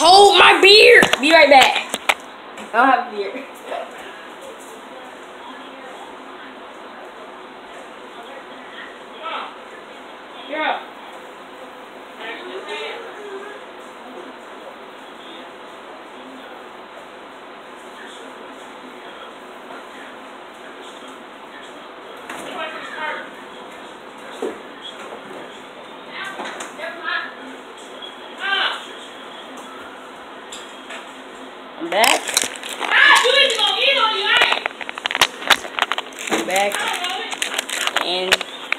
Hold my beer. Be right back. I don't have beer. Yeah. I'm back. I'm back. And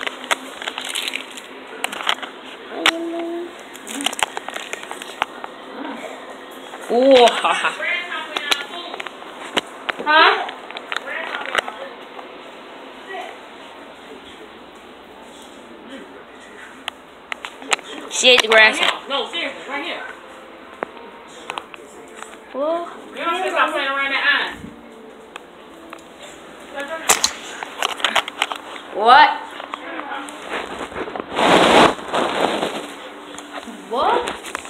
oh, haha. Huh? She ate the grass. No, seriously, right here. Well, You don't stop playing around that eye. what? What?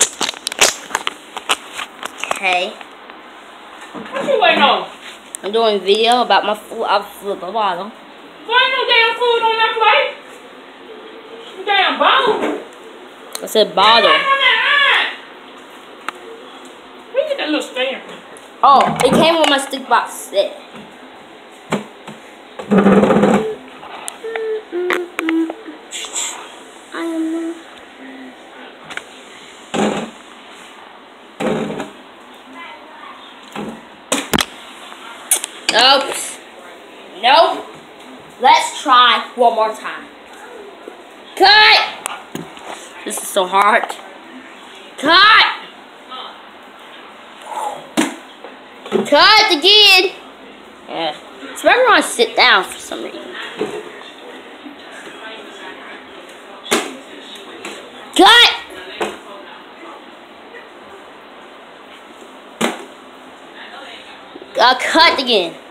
Okay. What you waiting on? I'm doing a video about my food. I'll flip a bottle. There ain't no damn food on that plate. You damn bottle. I said bottle. On that eye. Where you get that little stamp? Oh, it came with my stick box set. Nope. Nope. Let's try one more time. Cut! This is so hard. Cut! Cut again! Yeah. So everyone sit down for some reason. Cut! Cut again.